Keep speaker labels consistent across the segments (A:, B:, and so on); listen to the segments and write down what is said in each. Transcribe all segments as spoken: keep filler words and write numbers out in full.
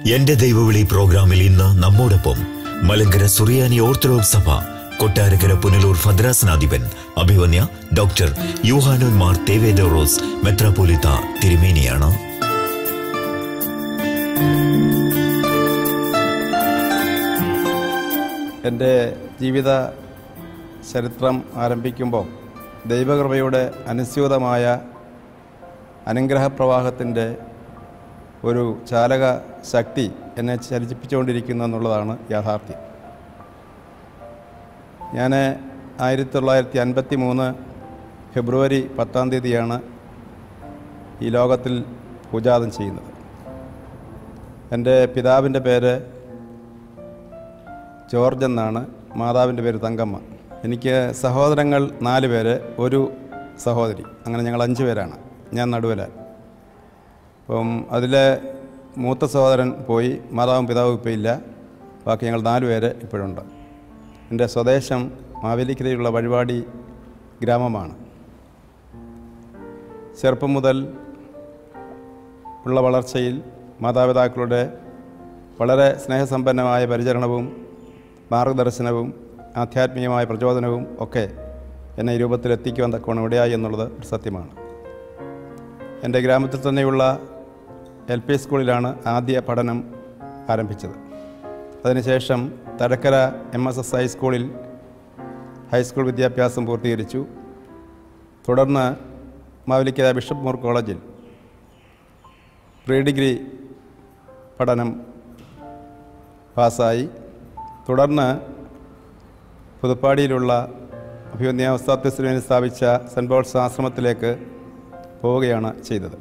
A: എന്റെ ദൈവവിളി പ്രോഗ്രാമിൽ ഇന്ന് നമ്മോടൊപ്പം മലങ്കര സുറിയാനി ഓർത്തഡോക്സ് സഭ കൊട്ടാരക്കര പുനലൂർ ഭദ്രാസനാധിപൻ അഭിവന്യ ഡോക്ടർ യൂഹാനോൻ മാർ തേവേദോറോസ് മെത്രാപ്പോലീത്ത തിരുമേനിയാണ്.
B: എൻ്റെ ജീവിത ചരിത്രം ആരംഭിക്കുമ്പോൾ ദൈവകൃപയുടെ അനുസ്യൂതമായ അനുഗ്രഹപ്രവാഹത്തിൻ്റെ ഒരു ചാലക ശക്തി എന്നെ ചലിപ്പിച്ചുകൊണ്ടിരിക്കുന്നു എന്നുള്ളതാണ് യാഥാർത്ഥ്യം. ഞാൻ ആയിരത്തി തൊള്ളായിരത്തി അൻപത്തി മൂന്ന് ഫെബ്രുവരി പത്താം തീയതിയാണ് ഈ ലോകത്തിൽ പൂജാതം ചെയ്യുന്നത്. എൻ്റെ പിതാവിൻ്റെ പേര് ജോർജ് എന്നാണ്, മാതാവിൻ്റെ പേര് തങ്കമ്മ. എനിക്ക് സഹോദരങ്ങൾ നാല് പേര്, ഒരു സഹോദരി. അങ്ങനെ ഞങ്ങൾ അഞ്ച് പേരാണ്. ഞാൻ നടുവില. അപ്പം അതിലെ മൂത്ത സഹോദരൻ പോയി, മാതാവും പിതാവും ഇപ്പോൾ ഇല്ല. ബാക്കി ഞങ്ങൾ നാല് പേര് ഇപ്പോഴുണ്ട്. എൻ്റെ സ്വദേശം മാവേലിക്കരയിലുള്ള വഴിപാടി ഗ്രാമമാണ്. ചെറുപ്പം മുതൽ ഉള്ള വളർച്ചയിൽ മാതാപിതാക്കളുടെ വളരെ സ്നേഹസമ്പന്നമായ പരിചരണവും മാർഗദർശനവും ആധ്യാത്മികമായ പ്രചോദനവും ഒക്കെ എന്നെ ഈ രൂപത്തിലെത്തിക്കുവാൻ തക്കവണ്ണം ഇടയായി എന്നുള്ളത് ഒരു സത്യമാണ്. എൻ്റെ ഗ്രാമത്തിൽ തന്നെയുള്ള എൽ പി സ്കൂളിലാണ് ആദ്യ പഠനം ആരംഭിച്ചത്. അതിനുശേഷം തഴക്കര എം എസ് എസ് ഹൈസ്കൂളിൽ ഹൈസ്കൂൾ വിദ്യാഭ്യാസം പൂർത്തീകരിച്ചു. തുടർന്ന് മാവേലിക്കര ബിഷപ്പ് മൂർ കോളേജിൽ പ്രീ ഡിഗ്രി പഠനം പാസ്സായി. തുടർന്ന് പുതുപ്പാടിയിലുള്ള അഭിവന്യ ഉസ്താദ് തിരുമേനി സ്ഥാപിച്ച സെൻറ്റ് പോൾസ് ആശ്രമത്തിലേക്ക് പോവുകയാണ് ചെയ്തത്.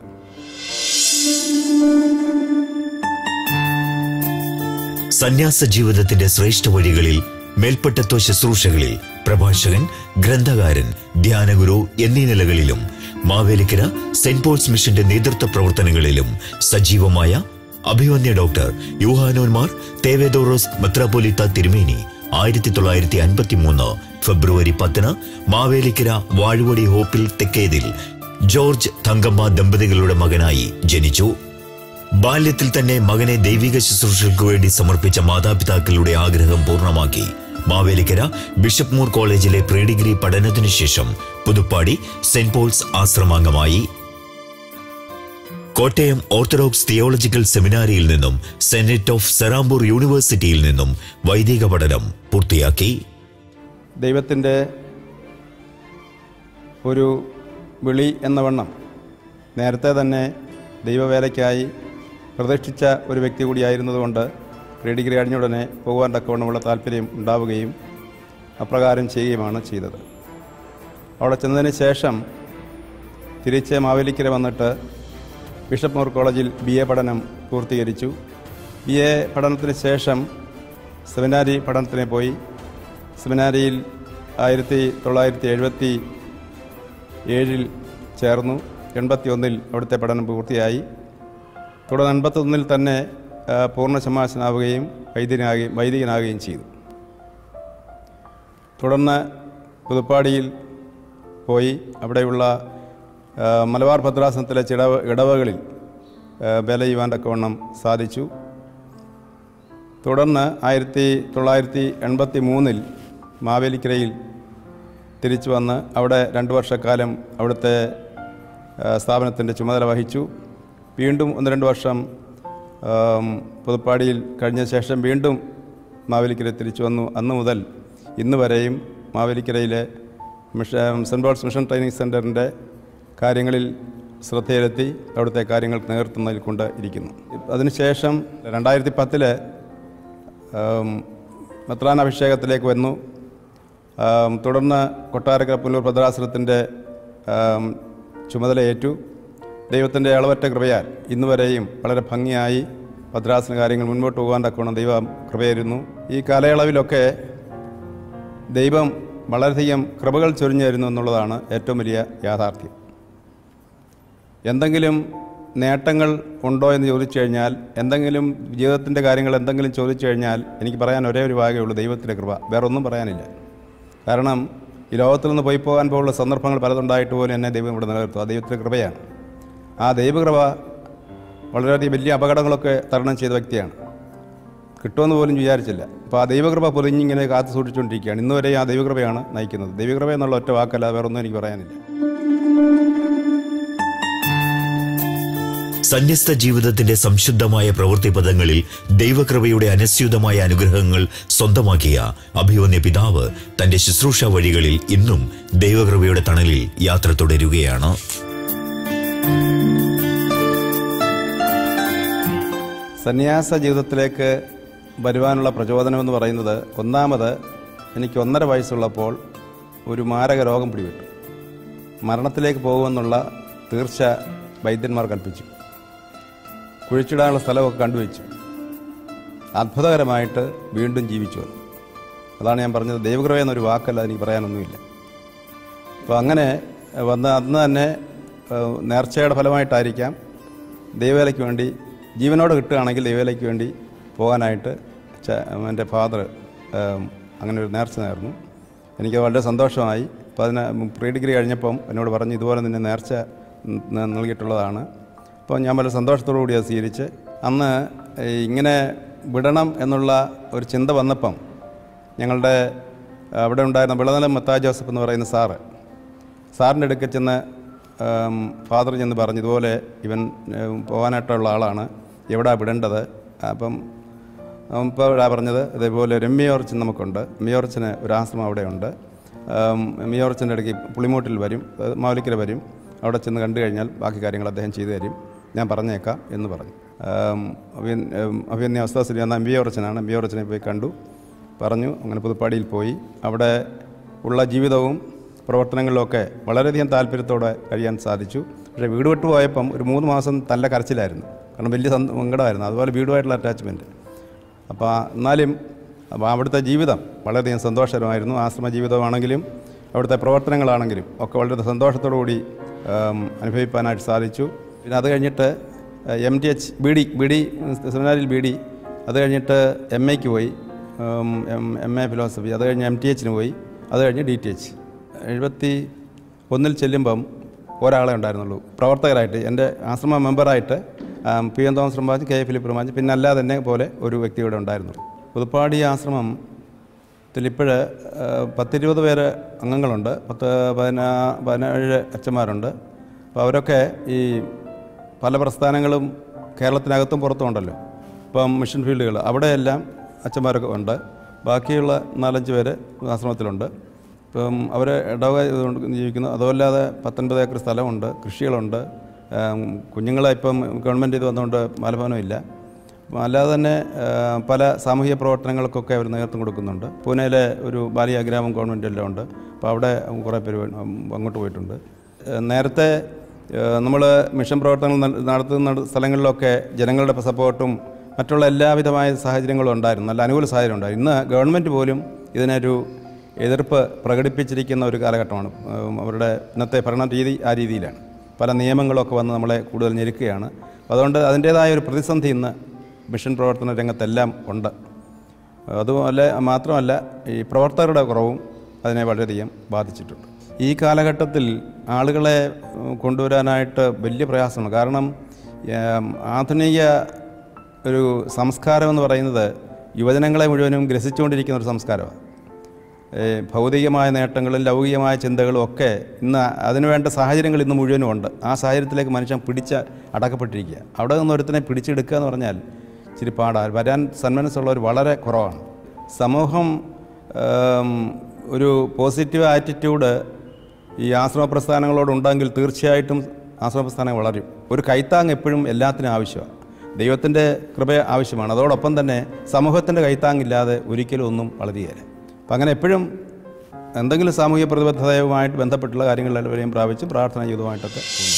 A: സന്യാസ ജീവിതത്തിന്റെ ശ്രേഷ്ഠ വഴികളിൽ, മേൽപ്പെട്ടത്വ ശുശ്രൂഷകളിൽ പ്രഭാഷകൻ, ഗ്രന്ഥകാരൻ, ധ്യാനഗുരു എന്നീ നിലകളിലും മാവേലിക്കര സെന്റ് പോൾസ് മിഷന്റെ നേതൃത്വ പ്രവർത്തനങ്ങളിലും സജീവമായ അഭിവന്യ ഡോക്ടർ യൂഹാനോൻ മാർ തേവേദോറോസ് മെത്രാപ്പോലീത്ത തിരുമേനി ആയിരത്തി തൊള്ളായിരത്തി അൻപത്തി മൂന്ന് ഫെബ്രുവരി പത്തിന് മാവേലിക്കര വാഴുവടി ഹോപ്പിൽ തെക്കേതിൽ ജോർജ് തങ്കമ്മ ദമ്പതികളുടെ മകനായി ജനിച്ചു. ബാല്യത്തിൽ തന്നെ മകനെ ദൈവിക ശുശ്രൂഷകൾക്ക് വേണ്ടി സമർപ്പിച്ച മാതാപിതാക്കളുടെ ആഗ്രഹം പൂർണ്ണമാക്കി മാവേലിക്കര ബിഷപ്പ് മൂർ കോളേജിലെ പ്രീ ഡിഗ്രി പഠനത്തിനു ശേഷം പുതുപ്പാടി സെന്റ് പോൾസ് ആശ്രമാംഗമായി. കോട്ടയം ഓർത്തഡോക്സ് തിയോളജിക്കൽ സെമിനാരിയിൽ നിന്നും സെനറ്റ് ഓഫ് സെറാംപൂർ യൂണിവേഴ്സിറ്റിയിൽ നിന്നും വൈദിക പഠനം പൂർത്തിയാക്കി.
B: ദൈവത്തിൻ്റെ ഒരു വിളി എന്ന വണ്ണം നേരത്തെ തന്നെ ദൈവവേലയ്ക്കായി പ്രതിഷ്ഠിച്ച ഒരു വ്യക്തി കൂടിയായിരുന്നതുകൊണ്ട് പ്രീ ഡിഗ്രി കഴിഞ്ഞ ഉടനെ പോകുവാൻ തക്കവണ്ണമുള്ള താല്പര്യം ഉണ്ടാവുകയും അപ്രകാരം ചെയ്യുകയുമാണ് ചെയ്തത്. അവിടെ ചെന്നതിന് ശേഷം തിരിച്ച് മാവേലിക്കര വന്നിട്ട് ബിഷപ്പ് മൂർ കോളേജിൽ ബി എ പഠനം പൂർത്തീകരിച്ചു. ബി എ പഠനത്തിന് ശേഷം സെമിനാരി പഠനത്തിന് പോയി. സെമിനാരിയിൽ ആയിരത്തി തൊള്ളായിരത്തി എഴുപത്തി ഏഴിൽ ചേർന്നു. എൺപത്തി ഒന്നിൽ അവിടുത്തെ പഠനം പൂർത്തിയായി. തുടർന്ന് എൺപത്തൊന്നിൽ തന്നെ പൂർണ്ണ ശമാശനാവുകയും വൈദികനാകുകയും വൈദികനാകുകയും ചെയ്തു. തുടർന്ന് പുതുപ്പാടിയിൽ പോയി അവിടെയുള്ള മലബാർ ഭദ്രാസനത്തിലെ ചില ഇടവകളിൽ ബല ചെയ്യുവാൻ തക്കവണ്ണം സാധിച്ചു. തുടർന്ന് ആയിരത്തി തൊള്ളായിരത്തി എൺപത്തി മൂന്നിൽ മാവേലിക്കരയിൽ തിരിച്ചു വന്ന് അവിടെ രണ്ട് വർഷക്കാലം അവിടുത്തെ സ്ഥാപനത്തിൻ്റെ ചുമതല വഹിച്ചു. വീണ്ടും ഒന്ന് രണ്ട് വർഷം പുതുപ്പാടിയിൽ കഴിഞ്ഞ ശേഷം വീണ്ടും മാവേലിക്കര തിരിച്ചു വന്നു. അന്ന് മുതൽ ഇന്ന് വരെയും മാവേലിക്കരയിലെ mission Saint Paul's mission training സെൻറ്ററിൻ്റെ കാര്യങ്ങളിൽ ശ്രദ്ധയിലെത്തി അവിടുത്തെ കാര്യങ്ങൾക്ക് നേതൃത്വം നൽകിക്കൊണ്ട് ഇരിക്കുന്നു. അതിനുശേഷം രണ്ടായിരത്തി പത്തില് മെത്രാനഭിഷേകത്തിലേക്ക് വന്നു. തുടർന്ന് കൊട്ടാരക്കര പുനലൂർ ഭദ്രാസനത്തിൻ്റെ ചുമതലയേറ്റു. ദൈവത്തിൻ്റെ അളവറ്റ കൃപയാൽ ഇന്നുവരെയും വളരെ ഭംഗിയായി ഭദ്രാസന കാര്യങ്ങൾ മുൻപോട്ട് പോകാൻ തക്കവണ്ണം ദൈവം കൃപയായിരുന്നു. ഈ കാലയളവിലൊക്കെ ദൈവം വളരെയധികം കൃപകൾ ചൊരിഞ്ഞു തരുന്നു എന്നുള്ളതാണ് ഏറ്റവും വലിയ യാഥാർത്ഥ്യം. എന്തെങ്കിലും നേട്ടങ്ങൾ ഉണ്ടോ എന്ന് ചോദിച്ചു കഴിഞ്ഞാൽ, എന്തെങ്കിലും ജീവിതത്തിൻ്റെ കാര്യങ്ങൾ എന്തെങ്കിലും ചോദിച്ചു കഴിഞ്ഞാൽ എനിക്ക് പറയാൻ ഒരേ ഒരു ഭാഗമേ ഉള്ളൂ, ദൈവത്തിൻ്റെ കൃപ. വേറെ ഒന്നും പറയാനില്ല. കാരണം ഈ ലോകത്തിൽ നിന്ന് പോയി പോകാൻ പോലുള്ള സന്ദർഭങ്ങൾ പലതുണ്ടായിട്ട് പോലും എന്നെ ദൈവം ഇവിടെ നിലനിർത്തും. ആ ദൈവത്തിൻ്റെ കൃപയാണ്. ആ ദൈവകൃപ വളരെയധികം വലിയ അപകടങ്ങളൊക്കെ തരണം ചെയ്ത വ്യക്തിയാണ്. കിട്ടുമെന്ന് പോലും വിചാരിച്ചില്ല. അപ്പോൾ ആ ദൈവകൃപ പൊതിഞ്ഞിങ്ങനെ കാത്തു സൂക്ഷിച്ചുകൊണ്ടിരിക്കുകയാണ്. ഇന്നുവരെ ആ ദൈവകൃപയാണ് നയിക്കുന്നത്. ദൈവകൃപ എന്നുള്ള ഒറ്റ വാക്കല്ല, വേറൊന്നും എനിക്ക് പറയാനില്ല.
A: സന്യസ്ത ജീവിതത്തിന്റെ സംശുദ്ധമായ പ്രവൃത്തി പദങ്ങളിൽ ദൈവകൃപയുടെ അനസ്യൂതമായ അനുഗ്രഹങ്ങൾ സ്വന്തമാക്കിയ അഭിവന്യ പിതാവ് തന്റെ ശുശ്രൂഷ വഴികളിൽ ഇന്നും ദൈവകൃപയുടെ തണലിൽ യാത്ര തുടരുകയാണ്.
B: സന്യാസ ജീവിതത്തിലേക്ക് വരുവാനുള്ള പ്രചോദനമെന്ന് പറയുന്നത്, ഒന്നാമത് എനിക്ക് ഒന്നര വയസ്സുള്ളപ്പോൾ ഒരു മാരക രോഗം പിടിപെട്ടു. മരണത്തിലേക്ക് പോകുമെന്നുള്ള തീർച്ച വൈദ്യന്മാർ കൽപ്പിച്ചു. കുഴിച്ചിടാനുള്ള സ്ഥലമൊക്കെ കണ്ടുവച്ചു. അത്ഭുതകരമായിട്ട് വീണ്ടും ജീവിച്ചു വന്നു. അതാണ് ഞാൻ പറഞ്ഞത്, ദൈവകൃപ എന്നൊരു വാക്കല്ല, എനിക്ക് പറയാനൊന്നുമില്ല. അപ്പോൾ അങ്ങനെ വന്ന് അന്ന് തന്നെ നേർച്ചയുടെ ഫലമായിട്ടായിരിക്കാം ദൈവവേലയ്ക്ക് വേണ്ടി ജീവനോട് കിട്ടുകയാണെങ്കിൽ ദൈവവേലയ്ക്ക് വേണ്ടി പോകാനായിട്ട് എൻ്റെ ഫാദർ അങ്ങനെ ഒരു നേർച്ച നേർന്നു. എനിക്ക് വളരെ സന്തോഷമായി. അപ്പോൾ അതിന് പ്രീ ഡിഗ്രി കഴിഞ്ഞപ്പം എന്നോട് പറഞ്ഞു, ഇതുപോലെ നിന്നെ നേർച്ച നൽകിയിട്ടുള്ളതാണ്. അപ്പോൾ ഞാൻ വളരെ സന്തോഷത്തോടു കൂടി അത് സ്വീകരിച്ച്, അന്ന് ഇങ്ങനെ വിടണം എന്നുള്ള ഒരു ചിന്ത വന്നപ്പം ഞങ്ങളുടെ അവിടെ ഉണ്ടായിരുന്ന വിളനിലം മത്താ ജോസഫ് എന്ന് പറയുന്ന സാറ് സാറിൻ്റെ അടുക്കൽ ചെന്ന് ഫാദർ ചെന്ന് പറഞ്ഞു, ഇതുപോലെ ഇവൻ പോകാനായിട്ടുള്ള ആളാണ്, എവിടെയാണ് വിടേണ്ടത്? അപ്പം ഇപ്പോൾ ഇവിടെ പറഞ്ഞത്, ഇതേപോലെ രമ്യോർച്ചൻ നമുക്കുണ്ട്. രമ്യോർച്ചന് ഒരു ആശ്രമം അവിടെയുണ്ട്. രമ്യോർച്ചൻ്റെ ഇടയ്ക്ക് പുളിമൂട്ടിൽ വരും, മാവലിക്കര വരും. അവിടെ ചെന്ന് കണ്ടു കഴിഞ്ഞാൽ ബാക്കി കാര്യങ്ങൾ അദ്ദേഹം ചെയ്തു തരും, ഞാൻ പറഞ്ഞേക്കാം എന്ന് പറഞ്ഞു. അഭിവന്യ അവസ്ഥാശ്രീ എന്ന എം വി ഓർച്ചനാണ്. എം വി ഓർച്ചനെ പോയി കണ്ടു, പറഞ്ഞു. അങ്ങനെ പുതുപ്പാടിയിൽ പോയി അവിടെ ഉള്ള ജീവിതവും പ്രവർത്തനങ്ങളിലൊക്കെ വളരെയധികം താല്പര്യത്തോടെ കഴിയാൻ സാധിച്ചു. പക്ഷേ വീട് വിട്ടു പോയപ്പം ഒരു മൂന്ന് മാസം നല്ല കരച്ചിലായിരുന്നു. കാരണം വലിയ സങ്കടമായിരുന്നു. അതുപോലെ വീടുമായിട്ടുള്ള അറ്റാച്ച്മെൻറ്റ്. അപ്പോൾ എന്നാലും അപ്പോൾ അവിടുത്തെ ജീവിതം വളരെയധികം സന്തോഷകരമായിരുന്നു. ആശ്രമ ജീവിതമാണെങ്കിലും അവിടുത്തെ പ്രവർത്തനങ്ങളാണെങ്കിലും ഒക്കെ വളരെ സന്തോഷത്തോടു കൂടി അനുഭവിക്കാനായിട്ട് സാധിച്ചു. പിന്നെ അത് കഴിഞ്ഞിട്ട് M T H B D B D സെമിനാരിൽ ബി ഡി അത് കഴിഞ്ഞിട്ട് എം എക്ക് പോയി, എം എ ഫിലോസഫി. അത് കഴിഞ്ഞ് എം ടി എച്ചിന് പോയി. അത് കഴിഞ്ഞ് ഡി ടി എച്ച്. എഴുപത്തി ഒന്നിൽ ചെല്ലുമ്പം ഒരാളെ ഉണ്ടായിരുന്നുള്ളൂ പ്രവർത്തകരായിട്ട്. എൻ്റെ ആശ്രമ മെമ്പറായിട്ട് പി എൻ തോമസ് റമ്പാജ്, കെ എ ഫിലിപ്പ് റമ്പാജ്, പിന്നെ അല്ലാതെ തന്നെ പോലെ ഒരു വ്യക്തി ഇവിടെ ഉണ്ടായിരുന്നുള്ളൂ. പുതുപ്പാടി ആശ്രമത്തിൽ ഇപ്പോഴ് പത്തിരുപത് പേര് അംഗങ്ങളുണ്ട്. പത്ത് പതിനാ പതിനേഴ് അച്ഛന്മാരുണ്ട്. അപ്പോൾ അവരൊക്കെ ഈ പല പ്രസ്ഥാനങ്ങളും കേരളത്തിനകത്തും പുറത്തും ഉണ്ടല്ലോ. ഇപ്പം മിഷൻ ഫീൽഡുകൾ അവിടെയെല്ലാം അച്ഛന്മാരൊക്കെ ഉണ്ട്. ബാക്കിയുള്ള നാലഞ്ച് പേര് ആശ്രമത്തിലുണ്ട്. ഇപ്പം അവർ ഇടവക ജീവിക്കുന്നു. അതുമല്ലാതെ പത്തൊൻപത് ഏക്കർ സ്ഥലമുണ്ട്, കൃഷികളുണ്ട്. കുഞ്ഞുങ്ങളെ ഇപ്പം ഗവൺമെൻറ് ഇത് വന്നുകൊണ്ട് ബാലഭവനമില്ല. അല്ലാതെ തന്നെ പല സാമൂഹിക പ്രവർത്തനങ്ങൾക്കൊക്കെ അവർ നേതൃത്വം കൊടുക്കുന്നുണ്ട്. പൂനെയിലെ ഒരു ബാലിയ ഗ്രാമം ഗവൺമെൻറ് എല്ലാം ഉണ്ട്. അപ്പോൾ അവിടെ കുറേ പേര് അങ്ങോട്ട് പോയിട്ടുണ്ട്. നേരത്തെ നമ്മൾ മിഷൻ പ്രവർത്തനങ്ങൾ നടത്തുന്ന സ്ഥലങ്ങളിലൊക്കെ ജനങ്ങളുടെ സപ്പോർട്ടും മറ്റുള്ള എല്ലാവിധമായ സാഹചര്യങ്ങളും ഉണ്ടായിരുന്നു, നല്ല അനുകൂല സാഹചര്യം ഉണ്ടായിരുന്നു. ഇന്ന് ഗവൺമെൻറ് പോലും ഇതിനൊരു എതിർപ്പ് പ്രകടിപ്പിച്ചിരിക്കുന്ന ഒരു കാലഘട്ടമാണ്. അവരുടെ ഇന്നത്തെ ഭരണ രീതി ആ രീതിയിലാണ്. പല നിയമങ്ങളൊക്കെ വന്ന് നമ്മളെ കൂടുതൽ ഞെരുക്കുകയാണ്. അതുകൊണ്ട് അതിൻ്റേതായ ഒരു പ്രതിസന്ധി ഇന്ന് മിഷൻ പ്രവർത്തന രംഗത്തെല്ലാം ഉണ്ട്. അതുപോലെ മാത്രമല്ല ഈ പ്രവർത്തകരുടെ കുറവും അതിനെ വളരെയധികം ബാധിച്ചിട്ടുണ്ട്. ഈ കാലഘട്ടത്തിൽ ആളുകളെ കൊണ്ടുവരാനായിട്ട് വലിയ പ്രയാസമാണ്. കാരണം ആധുനിക ഒരു സംസ്കാരം എന്ന് പറയുന്നത് യുവജനങ്ങളെ മുഴുവനും ഗ്രസിച്ചുകൊണ്ടിരിക്കുന്ന ഒരു സംസ്കാരമാണ്. ഭൗതികമായ നേട്ടങ്ങളും ലൗകികമായ ചിന്തകളും ഒക്കെ ഇന്ന് അതിനുവേണ്ട സാഹചര്യങ്ങൾ ഇന്ന് മുഴുവനും ഉണ്ട്. ആ സാഹചര്യത്തിലേക്ക് മനുഷ്യൻ പിടിച്ച് അടക്കപ്പെട്ടിരിക്കുക. അവിടെ നിന്ന് ഒരുത്തിനെ പിടിച്ചെടുക്കുക എന്ന് പറഞ്ഞാൽ ഇച്ചിരി പാടാണ്. വരാൻ സന്മനസ്സുള്ളവർ വളരെ കുറവാണ്. സമൂഹം ഒരു പോസിറ്റീവ് ആറ്റിറ്റ്യൂഡ് ഈ ആശ്രമ പ്രസ്ഥാനങ്ങളോടുണ്ടെങ്കിൽ തീർച്ചയായിട്ടും ആശ്രമ പ്രസ്ഥാനം വളരും. ഒരു കൈത്താങ് എപ്പോഴും എല്ലാത്തിനും ആവശ്യമാണ്. ദൈവത്തിൻ്റെ കൃപ ആവശ്യമാണ്. അതോടൊപ്പം തന്നെ സമൂഹത്തിൻ്റെ കൈത്താങ്ങില്ലാതെ ഒരിക്കലും ഒന്നും വളരുകയില്ല. അപ്പം അങ്ങനെ എപ്പോഴും എന്തെങ്കിലും സാമൂഹിക പ്രതിബദ്ധതയുമായിട്ട് ബന്ധപ്പെട്ടുള്ള കാര്യങ്ങളെല്ലാം പ്രാപിച്ച് പ്രാർത്ഥന ചെയ്തതുമായിട്ടൊക്കെ പോകുന്നു.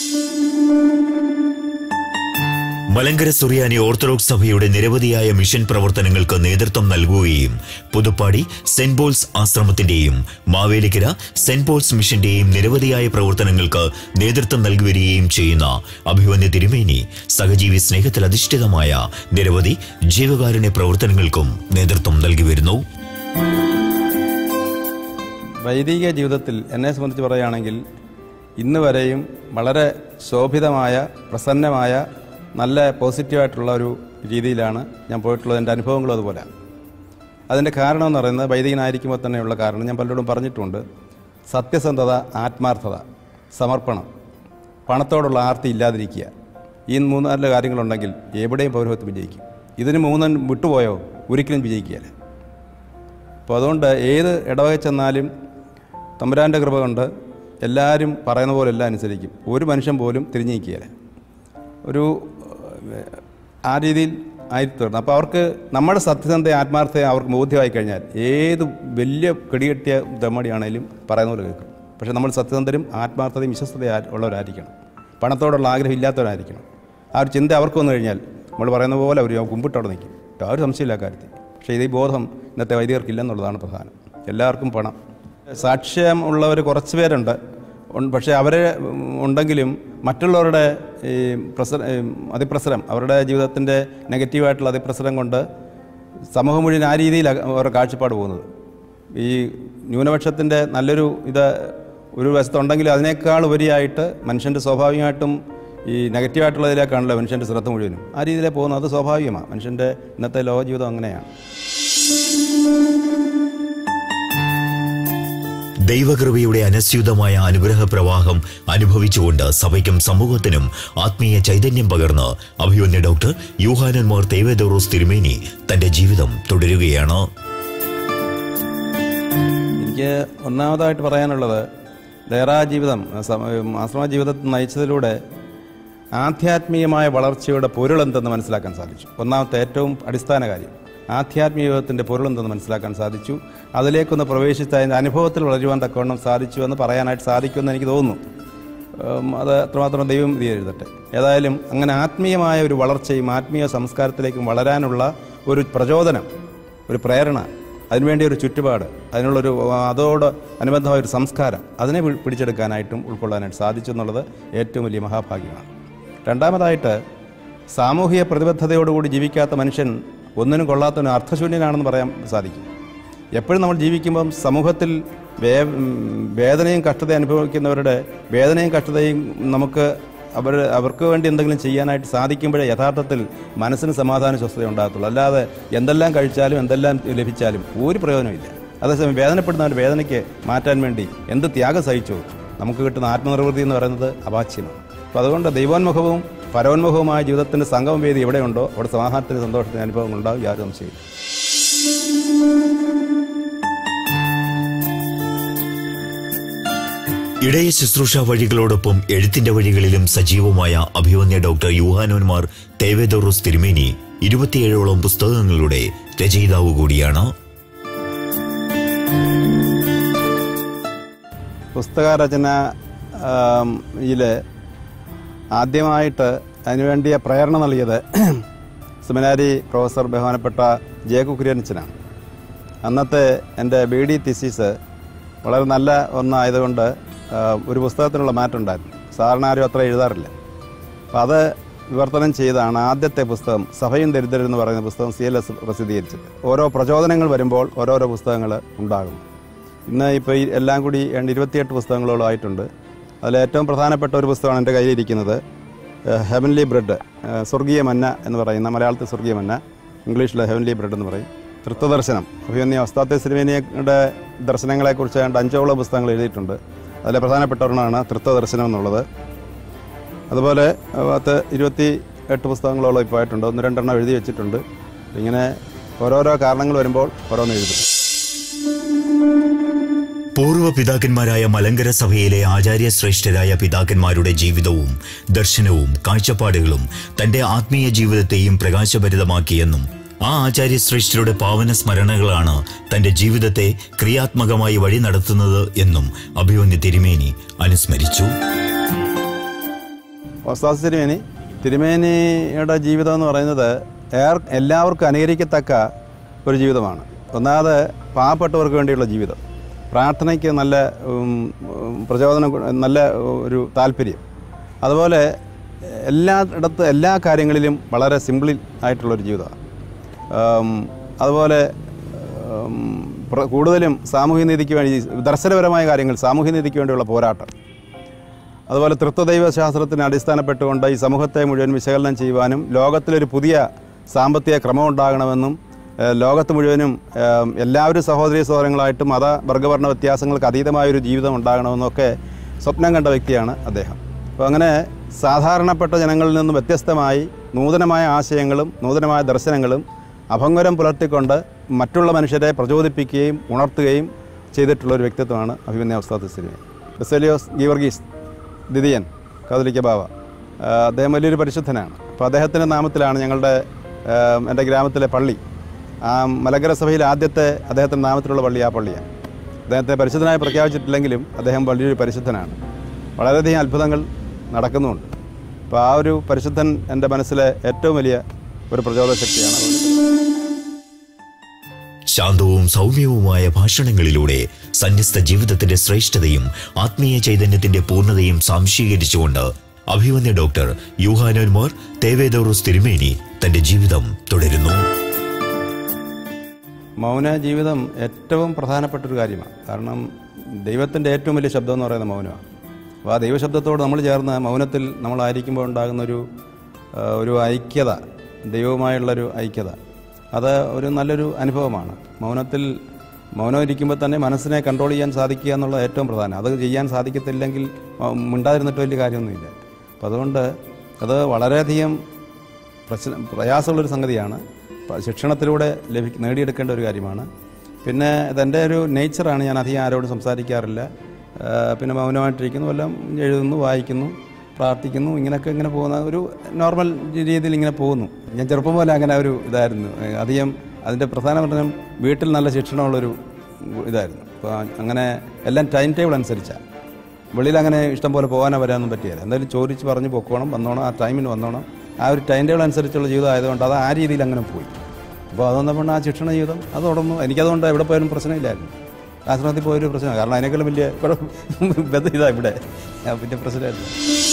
A: മലങ്കര സുറിയാനി ഓർത്തഡോക്സ് സഭയുടെ നിരവധിയായ മിഷൻ പ്രവർത്തനങ്ങൾക്ക് നേതൃത്വം നൽകുകയും പുതുപ്പാടി സെന്റ് പോൾസ് ആശ്രമത്തിന്റെയും മാവേലിക്കര സെന്റ് പോൾസ് മിഷന്റെയും നിരവധിയായ പ്രവർത്തനങ്ങൾക്ക് നേതൃത്വം നൽകി വരികയും ചെയ്യുന്ന അഭിവന്യ തിരുമേനി സഹജീവി സ്നേഹത്തിൽ അധിഷ്ഠിതമായ നിരവധി ജീവകാരുണ്യ പ്രവർത്തനങ്ങൾക്കും നേതൃത്വം നൽകി വരുന്നു.
B: വൈദിക ജീവിതത്തിൽ എന്നെ സംബന്ധിച്ച് പറയുകയാണെങ്കിൽ ഇന്ന് വരെയും വളരെ ശോഭിതമായ പ്രസന്നമായ നല്ല പോസിറ്റീവായിട്ടുള്ള ഒരു രീതിയിലാണ് ഞാൻ പോയിട്ടുള്ളത്. എൻ്റെ അനുഭവങ്ങളും അതുപോലെ. അതിൻ്റെ കാരണം എന്ന് പറയുന്നത് വൈദികനായിരിക്കുമ്പോൾ തന്നെയുള്ള കാരണം ഞാൻ പലരോടും പറഞ്ഞിട്ടുണ്ട്. സത്യസന്ധത, ആത്മാർത്ഥത, സമർപ്പണം, പണത്തോടുള്ള ആർത്തി ഇല്ലാതിരിക്കുക. ഈ മൂന്നാല് കാര്യങ്ങളുണ്ടെങ്കിൽ എവിടെയും പൗരോഹിത്യം വിജയിക്കും. ഇതിന് മൂന്നും വിട്ടുപോയോ ഒരിക്കലും വിജയിക്കുകയില്ല. അപ്പോൾ അതുകൊണ്ട് ഏത് ഇടവക ചെന്നാലും തമ്പുരാൻ്റെ കൃപ കൊണ്ട് എല്ലാവരും പറയുന്ന പോലെ എല്ലാം അനുസരിക്കും. ഒരു മനുഷ്യൻ പോലും തിരിഞ്ഞു നിൽക്കുകയില്ല. ഒരു ആ രീതിയിൽ ആയിത്തീർന്നു. അപ്പോൾ അവർക്ക് നമ്മുടെ സത്യസന്ധത, ആത്മാർത്ഥത അവർക്ക് ബോധ്യമായി കഴിഞ്ഞാൽ ഏത് വലിയ കെടികെട്ടിയ ദമ്മടിയാണേലും പറയുന്ന പോലെ കേൾക്കും. പക്ഷേ നമ്മൾ സത്യസന്ധരും ആത്മാർത്ഥതയും വിശ്വസ്തത ഉള്ളവരായിരിക്കണം. പണത്തോടുള്ള ആഗ്രഹം ഇല്ലാത്തവരായിരിക്കണം. ആ ഒരു ചിന്ത അവർക്ക് വന്നു കഴിഞ്ഞാൽ നമ്മൾ പറയുന്ന പോലെ അവർ കുമ്പിട്ടവിടെ നിൽക്കും. ആ ഒരു സംശയമില്ല കാര്യത്തിൽ. പക്ഷേ ഇതേ ബോധം ഇന്നത്തെ വൈദികർക്കില്ലെന്നുള്ളതാണ് പ്രധാനം. എല്ലാവർക്കും പണം. സാക്ഷ്യം ഉള്ളവർ കുറച്ച് പേരുണ്ട്. പക്ഷേ അവർ ഉണ്ടെങ്കിലും മറ്റുള്ളവരുടെ ഈ പ്രസര അതിപ്രസരം, അവരുടെ ജീവിതത്തിൻ്റെ നെഗറ്റീവായിട്ടുള്ള അതിപ്രസരം കൊണ്ട് സമൂഹം മുഴുവൻ ആ രീതിയിൽ അവരുടെ കാഴ്ചപ്പാട് പോകുന്നത്. ഈ ന്യൂനപക്ഷത്തിൻ്റെ നല്ലൊരു ഇത് ഒരു വശത്തുണ്ടെങ്കിലും അതിനേക്കാൾ ഉപരിയായിട്ട് മനുഷ്യൻ്റെ സ്വാഭാവികമായിട്ടും ഈ നെഗറ്റീവായിട്ടുള്ളതിലേക്കാണല്ലോ മനുഷ്യൻ്റെ ശ്രദ്ധ മുഴുവനും. ആ രീതിയിലേക്ക് പോകുന്നത് അത് സ്വാഭാവികമാണ്. മനുഷ്യൻ്റെ ഇന്നത്തെ ലോകജീവിതം അങ്ങനെയാണ്.
A: ദൈവകൃപയുടെ അനസ്യൂതമായ അനുഗ്രഹ പ്രവാഹം അനുഭവിച്ചുകൊണ്ട് സഭയ്ക്കും സമൂഹത്തിനും ആത്മീയ ചൈതന്യം പകർന്ന് അഭിവന്യ ഡോക്ടർ യൂഹാനൻ മാർ തേവേദോറോസ് തിരുമേനി തന്റെ ജീവിതം തുടരുകയാണ്.
B: എനിക്ക് ഒന്നാമതായിട്ട് പറയാനുള്ളത്, ദേറാ ജീവിതം, ആശ്രമ ജീവിതത്തിൽ നയിച്ചതിലൂടെ ആധ്യാത്മികമായ വളർച്ചയുടെ പൊരുളെന്തെന്ന് മനസ്സിലാക്കാൻ സാധിച്ചു. ഒന്നാമത്തെ ഏറ്റവും അടിസ്ഥാന കാര്യം ആധ്യാത്മിക ജീവിതത്തിൻ്റെ പൊരുളെന്തെന്ന് മനസ്സിലാക്കാൻ സാധിച്ചു. അതിലേക്കൊന്ന് പ്രവേശിച്ച് അതിൻ്റെ അനുഭവത്തിൽ വളരുവാൻ തക്കവണ്ണം സാധിച്ചു എന്ന് പറയാനായിട്ട് സാധിക്കുമെന്ന് എനിക്ക് തോന്നുന്നു. അത് അത്രമാത്രം ദൈവം വിധി എഴുതട്ടെ. ഏതായാലും അങ്ങനെ ആത്മീയമായ ഒരു വളർച്ചയും ആത്മീയ സംസ്കാരത്തിലേക്കും വളരാനുള്ള ഒരു പ്രചോദനം, ഒരു പ്രേരണ, അതിനുവേണ്ടി ഒരു ചുറ്റുപാട്, അതിനുള്ളൊരു അതോട് അനുബന്ധമായ ഒരു സംസ്കാരം, അതിനെ പിടിച്ചെടുക്കാനായിട്ടും ഉൾക്കൊള്ളാനായിട്ട് സാധിച്ചു എന്നുള്ളത് ഏറ്റവും വലിയ മഹാഭാഗ്യമാണ്. രണ്ടാമതായിട്ട്, സാമൂഹിക പ്രതിബദ്ധതയോടുകൂടി ജീവിക്കാത്ത മനുഷ്യൻ ഒന്നിനും കൊള്ളാത്തവന് അർത്ഥശൂന്യനാണെന്ന് പറയാൻ സാധിക്കും. എപ്പോഴും നമ്മൾ ജീവിക്കുമ്പം സമൂഹത്തിൽ വേ വേദനയും കഷ്ടതയും അനുഭവിക്കുന്നവരുടെ വേദനയും കഷ്ടതയും നമുക്ക് അവർ അവർക്ക് വേണ്ടി എന്തെങ്കിലും ചെയ്യാനായിട്ട് സാധിക്കുമ്പോഴേ യഥാർത്ഥത്തിൽ മനസ്സിന് സമാധാന സ്വസ്ഥത ഉണ്ടാകത്തുള്ളൂ. അല്ലാതെ എന്തെല്ലാം കഴിച്ചാലും എന്തെല്ലാം ലഭിച്ചാലും ഒരു പ്രയോജനമില്ല. അതേസമയം വേദനപ്പെടുന്നവൻ്റെ വേദനയ്ക്ക് മാറ്റാൻ വേണ്ടി എന്ത് ത്യാഗം സഹിച്ചോ നമുക്ക് കിട്ടുന്ന ആത്മനിർവൃത്തി എന്ന് പറയുന്നത് അവാച്യമാണ്. അപ്പോൾ അതുകൊണ്ട് ദൈവോന്മുഖവും പരോന്മുഖവുമായ ജീവിതത്തിൻ്റെ സംഗമ വേദി എവിടെയുണ്ടോ അവിടെ സമാധാനത്തിന് സന്തോഷത്തിന് അനുഭവങ്ങൾ ഉണ്ടാകും, യാതൊരു സംശയമില്ല.
A: ഇടയ ശുശ്രൂഷ വഴികളോടൊപ്പം എഴുത്തിന്റെ വഴികളിലും സജീവമായ അഭിവന്യ ഡോക്ടർ യൂഹാനോൻ മാർ തേവേദോറോസ് തിരുമേനി ഇരുപത്തിയേഴോളം പുസ്തകങ്ങളുടെ രചയിതാവ് കൂടിയാണ്.
B: പുസ്തകരചനയിൽ ആദ്യമായിട്ട് അതിനുവേണ്ടിയ പ്രേരണ നൽകിയത് സെമിനാരി പ്രൊഫസർ ബഹുമാനപ്പെട്ട ജെ കുര്യനച്ചനാണ്. അന്നത്തെ എൻ്റെ ബി ഡി തിസീസ് വളരെ നല്ല ഒന്നായതുകൊണ്ട് ഒരു പുസ്തകത്തിനുള്ള മാറ്റമുണ്ടായിരുന്നു. സാധാരണ ആരും അത്ര എഴുതാറില്ല. അപ്പം അത് വിവർത്തനം ചെയ്താണ് ആദ്യത്തെ പുസ്തകം സഭയും ദരിദ്രരും എന്ന് പറയുന്ന പുസ്തകം സി എൽ എസ് പ്രസിദ്ധീകരിച്ചത്. ഓരോ പ്രചോദനങ്ങൾ വരുമ്പോൾ ഓരോരോ പുസ്തകങ്ങൾ ഉണ്ടാകും. ഇന്ന് ഇപ്പോൾ ഈ എല്ലാം കൂടി ഇരുപത്തിയെട്ട് പുസ്തകങ്ങളോളം ആയിട്ടുണ്ട്. അതിലേറ്റവും പ്രധാനപ്പെട്ട ഒരു പുസ്തകമാണ് എൻ്റെ കയ്യിലിരിക്കുന്നത്, ഹെവൻലി ബ്രെഡ്, സ്വർഗീയ മന്ന എന്ന് പറയുന്ന, മലയാളത്തിൽ സ്വർഗീയ മന്ന, ഇംഗ്ലീഷിൽ ഹെവൻലി ബ്രെഡ് എന്ന് പറയും. തൃത്വദർശനം, അഭിവന്യ ഉസ്താദ് തിരുമേനിയുടെ ദർശനങ്ങളെക്കുറിച്ച് ഏതാണ്ട് അഞ്ചോളം പുസ്തകങ്ങൾ എഴുതിയിട്ടുണ്ട്. അതിലെ പ്രധാനപ്പെട്ട ഒരെണ്ണമാണ് തൃത്വദർശനം എന്നുള്ളത്. അതുപോലെ പത്ത് ഇരുപത്തി എട്ട് പുസ്തകങ്ങളോളം ഇപ്പോൾ ആയിട്ടുണ്ട്. ഒന്ന് രണ്ടെണ്ണം എഴുതി വെച്ചിട്ടുണ്ട്. ഇങ്ങനെ ഓരോരോ കാരണങ്ങൾ വരുമ്പോൾ ഓരോന്ന് എഴുതും.
A: പൂർവ്വ പിതാക്കന്മാരായ മലങ്കര സഭയിലെ ആചാര്യശ്രേഷ്ഠരായ പിതാക്കന്മാരുടെ ജീവിതവും ദർശനവും കാഴ്ചപ്പാടുകളും തന്റെ ആത്മീയ ജീവിതത്തെയും പ്രകാശഭരിതമാക്കിയെന്നും ആ ആചാര്യശ്രേഷ്ഠരുടെ പാവന സ്മരണകളാണ് തന്റെ ജീവിതത്തെ ക്രിയാത്മകമായി വഴി നടത്തുന്നത് എന്നും അഭിവന്യ തിരുമേനി അനുസ്മരിച്ചു.
B: ഉസ്താദ് തിരുമേനി തിരുമേനിയുടെ ജീവിതം എന്ന് പറയുന്നത് എല്ലാവർക്കും അനുകരിക്കത്തക്ക ഒരു ജീവിതമാണ്. ഒന്നാമത് പാവപ്പെട്ടവർക്ക് വേണ്ടിയുള്ള ജീവിതം, പ്രാർത്ഥനയ്ക്ക് നല്ല പ്രചോദനം, നല്ല ഒരു താല്പര്യം, അതുപോലെ എല്ലായിടത്ത് എല്ലാ കാര്യങ്ങളിലും വളരെ സിമ്പിൾ ആയിട്ടുള്ളൊരു ജീവിതമാണ്. അതുപോലെ കൂടുതലും സാമൂഹ്യനീതിക്ക് വേണ്ടി, ദർശനപരമായ കാര്യങ്ങൾ, സാമൂഹ്യനീതിക്ക് വേണ്ടിയുള്ള പോരാട്ടം, അതുപോലെ തൃത്വദൈവ ശാസ്ത്രത്തിനെ അടിസ്ഥാനപ്പെട്ടുകൊണ്ട് ഈ സമൂഹത്തെ മുഴുവൻ വിശകലനം ചെയ്യുവാനും ലോകത്തിലൊരു പുതിയ സാമ്പത്തിക ക്രമം ഉണ്ടാകണമെന്നും ലോകത്ത് മുഴുവനും എല്ലാവരും സഹോദരീ സഹോദരങ്ങളായിട്ട് മത വർഗ്ഗവർണ്ണ വ്യത്യാസങ്ങൾക്ക് അതീതമായൊരു ജീവിതം ഉണ്ടാകണമെന്നൊക്കെ സ്വപ്നം കണ്ട വ്യക്തിയാണ് അദ്ദേഹം. അപ്പോൾ അങ്ങനെ സാധാരണപ്പെട്ട ജനങ്ങളിൽ നിന്നും വ്യത്യസ്തമായി നൂതനമായ ആശയങ്ങളും നൂതനമായ ദർശനങ്ങളും അഭംഗുരം പുലർത്തിക്കൊണ്ട് മറ്റുള്ള മനുഷ്യരെ പ്രചോദിപ്പിക്കുകയും ഉണർത്തുകയും ചെയ്തിട്ടുള്ള ഒരു വ്യക്തിത്വമാണ് അഭിമന്യ ഉസ്താദ് തിരുമേനി. ബസേലിയോസ് ഗീവർഗീസ് ദിദിയൻ കാതോലിക്ക ബാവ, അദ്ദേഹം വലിയൊരു പരിശുദ്ധനാണ്. അപ്പോൾ അദ്ദേഹത്തിൻ്റെ നാമത്തിലാണ് ഞങ്ങളുടെ എൻ്റെ ഗ്രാമത്തിലെ പള്ളി. ആ മലങ്കര സഭയിൽ ആദ്യത്തെ അദ്ദേഹത്തിൻ്റെ നാമത്തിലുള്ള പള്ളി ആ പള്ളിയാണ്. അദ്ദേഹത്തെ പരിശുദ്ധനായി പ്രഖ്യാപിച്ചിട്ടില്ലെങ്കിലും അദ്ദേഹം വലിയൊരു പരിശുദ്ധനാണ്. വളരെയധികം അത്ഭുതങ്ങൾ നടക്കുന്നുമുണ്ട്. അപ്പോൾ ആ ഒരു പരിശുദ്ധൻ എൻ്റെ മനസ്സിലെ ഏറ്റവും വലിയ ഒരു പ്രചോദന ശക്തിയാണ്.
A: ശാന്തവും സൗമ്യവുമായ ഭാഷണങ്ങളിലൂടെ സന്യസ്ത ജീവിതത്തിന്റെ ശ്രേഷ്ഠതയും ആത്മീയ ചൈതന്യത്തിന്റെ പൂർണ്ണതയും സംശീകരിച്ചുകൊണ്ട് അഭിമന്യ ഡോക്ടർ യൂഹാനോൻ മാർ തേവേദോറോസ് തിരുമേനി തന്റെ ജീവിതം തുടരുന്നു.
B: മൗന ജീവിതം ഏറ്റവും പ്രധാനപ്പെട്ടൊരു കാര്യമാണ്. കാരണം ദൈവത്തിൻ്റെ ഏറ്റവും വലിയ ശബ്ദം എന്ന് പറയുന്നത് മൗനമാണ്. അപ്പോൾ ആ ദൈവശബ്ദത്തോട് നമ്മൾ ചേർന്ന് മൗനത്തിൽ നമ്മളായിരിക്കുമ്പോൾ ഉണ്ടാകുന്നൊരു ഒരു ഐക്യത, ദൈവവുമായുള്ളൊരു ഐക്യത, അത് ഒരു നല്ലൊരു അനുഭവമാണ്. മൗനത്തിൽ മൗനം ഇരിക്കുമ്പോൾ തന്നെ മനസ്സിനെ കൺട്രോൾ ചെയ്യാൻ സാധിക്കുക എന്നുള്ളത് ഏറ്റവും പ്രധാനം. അത് ചെയ്യാൻ സാധിക്കത്തില്ലെങ്കിൽ മിണ്ടാതിരുന്നിട്ട് വലിയ കാര്യമൊന്നുമില്ല. അപ്പോൾ അതുകൊണ്ട് അത് വളരെയധികം പ്രശ്ന പ്രയാസമുള്ളൊരു സംഗതിയാണ്. ശിക്ഷണത്തിലൂടെ ലഭി നേടിയെടുക്കേണ്ട ഒരു കാര്യമാണ്. പിന്നെ ഇതെൻ്റെ ഒരു നേച്ചറാണ്. ഞാൻ അധികം ആരോടും സംസാരിക്കാറില്ല. പിന്നെ മൗനമായിട്ടിരിക്കുന്നു, വല്ലതും എഴുതുന്നു, വായിക്കുന്നു, പ്രാർത്ഥിക്കുന്നു, ഇങ്ങനെയൊക്കെ ഇങ്ങനെ പോകുന്ന ഒരു നോർമൽ രീതിയിൽ ഇങ്ങനെ പോകുന്നു. ഞാൻ ചെറുപ്പം പോലെ അങ്ങനെ ഒരു ഇതായിരുന്നു. അധികം അതിൻ്റെ പ്രധാന പഠനം വീട്ടിൽ നല്ല ശിക്ഷണമുള്ളൊരു ഇതായിരുന്നു. അപ്പോൾ അങ്ങനെ എല്ലാം ടൈം ടേബിൾ അനുസരിച്ചാണ്. വെളിയിൽ അങ്ങനെ ഇഷ്ടം പോലെ പോകാനോ വരാനൊന്നും പറ്റിയില്ല. എന്തായാലും ചോദിച്ച് പറഞ്ഞ് പൊക്കോണം, വന്നോണം, ആ ടൈമിന് വന്നോണം. ആ ഒരു ടൈം ടേബിൾ അനുസരിച്ചുള്ള ജീവിതം ആയതുകൊണ്ട് അത് ആ രീതിയിൽ അങ്ങനെ പോയി. അപ്പോൾ അതൊന്നും ആ ശിക്ഷണ ജീവിതം അത് തുടർന്നു. എനിക്കതുകൊണ്ട് എവിടെ പോയാലും പ്രശ്നമില്ലായിരുന്നു. ആശ്രമത്തിൽ പോയൊരു പ്രശ്നമാണ്. കാരണം അതിനേക്കാളും വലിയ ബന്ധം ഇതാ ഇവിടെ പിന്നെ പ്രശ്നമായിരുന്നു.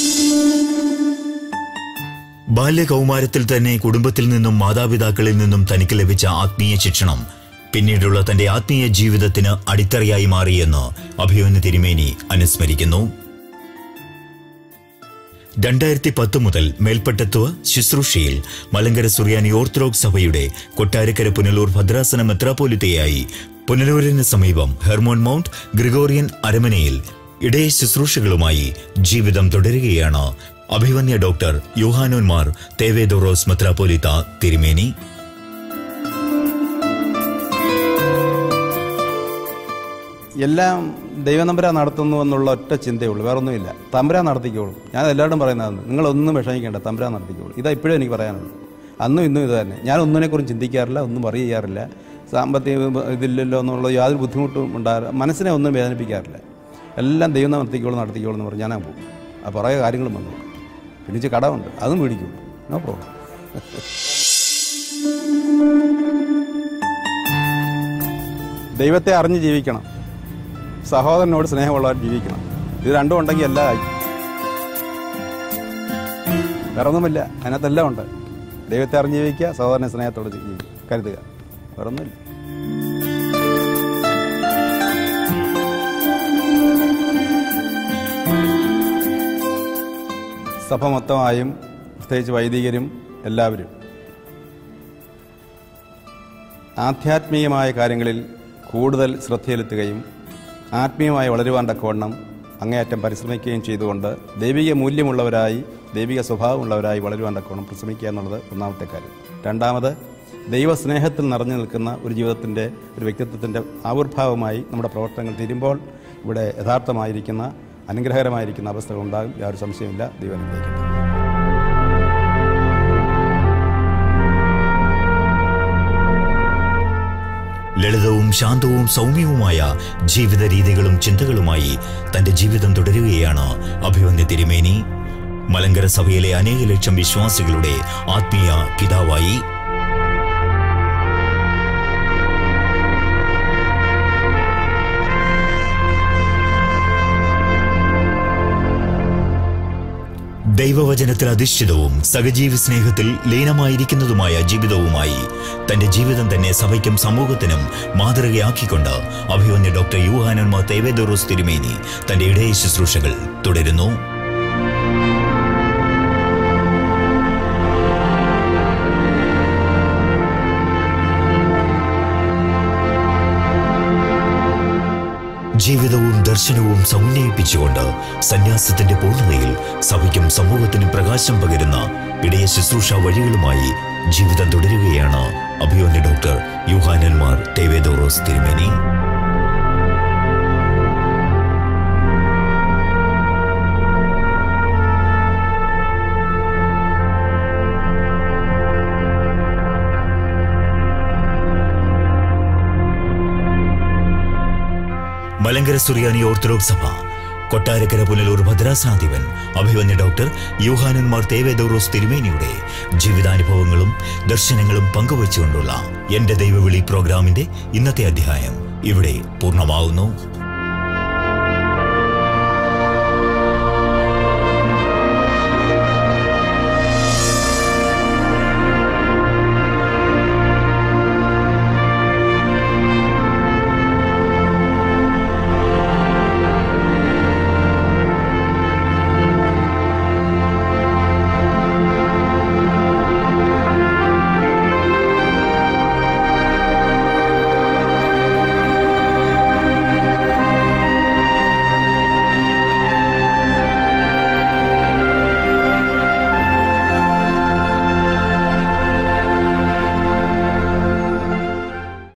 A: ബാല്യകൗമാരത്തിൽ തന്നെ കുടുംബത്തിൽ നിന്നും മാതാപിതാക്കളിൽ നിന്നും തനിക്ക് ലഭിച്ച ആത്മീയ ശിക്ഷണം പിന്നീടുള്ള തന്റെ ആത്മീയ ജീവിതത്തിന് അടിത്തറയായി മാറിയെന്ന് അഭിമന്യ തിരുമേനി അനുസ്മരിക്കുന്നു. രണ്ടായിരത്തി പത്ത് മുതൽ മേൽപ്പട്ടത്വ ശുശ്രൂഷയിൽ മലങ്കര സുറിയാനി ഓർത്തഡോക്സ് സഭയുടെ കൊട്ടാരക്കര പുനലൂർ ഭദ്രാസന മെത്രാപ്പോലിത്തയായി പുനലൂരിന് സമീപം ഹെർമോൺ മൗണ്ട് ഗ്രിഗോറിയൻ അരമനയിൽ ഇടയ ശുശ്രൂഷകളുമായി ജീവിതം തുടരുകയാണ് അഭിമന്യ ഡോക്ടർ യൂഹാനോൻ മാർ തേവേദോറോസ് മെത്രാപ്പോലിത്ത തിരുമേനി.
B: എല്ലാം ദൈവനമ്പരാ നടത്തുന്നു എന്നുള്ള ഒറ്റ ചിന്തയുള്ളൂ, വേറൊന്നുമില്ല. തമ്പുരാൻ നടത്തിക്കോളും. ഞാൻ എല്ലാവരും പറയുന്നതാണ്, നിങ്ങളൊന്നും വിഷമിക്കേണ്ട, തമ്പുരാൻ നടത്തിക്കോളും. ഇതാ ഇപ്പോഴും എനിക്ക് പറയാനുള്ളൂ. അന്നും ഇന്നും ഇത് തന്നെ. ഞാൻ ഒന്നിനെക്കുറിച്ച് ചിന്തിക്കാറില്ല, ഒന്നും വറി ചെയ്യാറില്ല. സാമ്പത്തിക ഇതില്ലല്ലോ എന്നുള്ള യാതൊരു ബുദ്ധിമുട്ടും ഉണ്ടാകാറില്ല. മനസ്സിനെ ഒന്നും വേദനിപ്പിക്കാറില്ല. എല്ലാം ദൈവം നടത്തിക്കോളും നടത്തിക്കോളും എന്ന് പറഞ്ഞ് ഞാനാ പോകും. ആ കുറേ കാര്യങ്ങളും വന്നു. പിന്നെ കടമുണ്ട്, അതും മേടിക്കും, നോ പ്രോബ്ലം. ദൈവത്തെ അറിഞ്ഞ് ജീവിക്കണം, സഹോദരനോട് സ്നേഹമുള്ളവർ ജീവിക്കണം. ഇത് രണ്ടും ഉണ്ടെങ്കിൽ എല്ലാം ആയി. വേറൊന്നുമില്ല, അതിനകത്തെല്ലാം ഉണ്ട്. ദൈവത്തെ അറിഞ്ഞ് ജീവിക്കുക, സഹോദരനെ സ്നേഹത്തോട് കരുതുക, വേറൊന്നുമില്ല. സഭ മൊത്തമായും പ്രത്യേകിച്ച് വൈദികരും എല്ലാവരും ആധ്യാത്മികമായ കാര്യങ്ങളിൽ കൂടുതൽ ശ്രദ്ധയെലുത്തുകയും ആത്മീയമായി വളരുവാൻ തക്കവണ്ണം അങ്ങേയറ്റം പരിശ്രമിക്കുകയും ചെയ്തുകൊണ്ട് ദൈവിക മൂല്യമുള്ളവരായി ദൈവിക സ്വഭാവമുള്ളവരായി വളരുവാൻ തക്കവണ്ണം പരിശ്രമിക്കുക എന്നുള്ളത് ഒന്നാമത്തെ കാര്യം. രണ്ടാമത്, ദൈവസ്നേഹത്തിൽ നിറഞ്ഞു നിൽക്കുന്ന ഒരു ജീവിതത്തിൻ്റെ ഒരു വ്യക്തിത്വത്തിൻ്റെ ആവിർഭാവമായി നമ്മുടെ പ്രവർത്തനങ്ങൾ തീരുമ്പോൾ ഇവിടെ യഥാർത്ഥമായിരിക്കുന്ന അനുഗ്രഹകരമായിരിക്കുന്ന അവസ്ഥകൾ ഉണ്ടാകും. യാതൊരു സംശയമില്ല. ദൈവം അനുഗ്രഹിക്കട്ടെ.
A: ലളിതവും ശാന്തവും സൗമ്യവുമായ ജീവിത രീതികളും ചിന്തകളുമായി തന്റെ ജീവിതം തുടരുകയാണ് അഭിമന്യ തിരുമേനി. മലങ്കര സഭയിലെ അനേക ലക്ഷം വിശ്വാസികളുടെ ആത്മീയ പിതാവായി ദൈവവചനത്തിൽ അധിഷ്ഠിതവും സഹജീവി സ്നേഹത്തിൽ ലീനമായിരിക്കുന്നതുമായ ജീവിതവുമായി തന്റെ ജീവിതം തന്നെ സഭയ്ക്കും സമൂഹത്തിനും മാതൃകയാക്കിക്കൊണ്ട് അഭിമന്യ ഡോക്ടർ യൂഹാനോൻ മാർ തേവേദോറോസ് തിരുമേനി തന്റെ ഇടയ ശുശ്രൂഷകൾ തുടരുന്നു. ജീവിതവും ദർശനവും സമന്വയിപ്പിച്ചുകൊണ്ട് സന്യാസത്തിന്റെ പൂർണ്ണതയിൽ സഭയ്ക്കും സമൂഹത്തിനും പ്രകാശം പകരുന്ന ഇടയ ശുശ്രൂഷ വഴികളുമായി ജീവിതം തുടരുകയാണ് അഭിവന്യ ഡോക്ടർ യൂഹാനൻ മാർ തേവേദോറോസ് തിരുമേനി. മലങ്കര സുറിയാനി ഓർത്തഡോക്സ് സഭ കൊട്ടാരക്കര പുനലൂർ ഭദ്രാസനാധിപൻ അഭിവന്യ ഡോക്ടർ യൂഹാനൻ മാർ തേവേദോറോസ് തിരുമേനിയുടെ ജീവിതാനുഭവങ്ങളും ദർശനങ്ങളും പങ്കുവച്ചുകൊണ്ടുള്ള എന്റെ ദൈവവിളി പ്രോഗ്രാമിന്റെ ഇന്നത്തെ അധ്യായം ഇവിടെ പൂർണ്ണമാവുന്നു.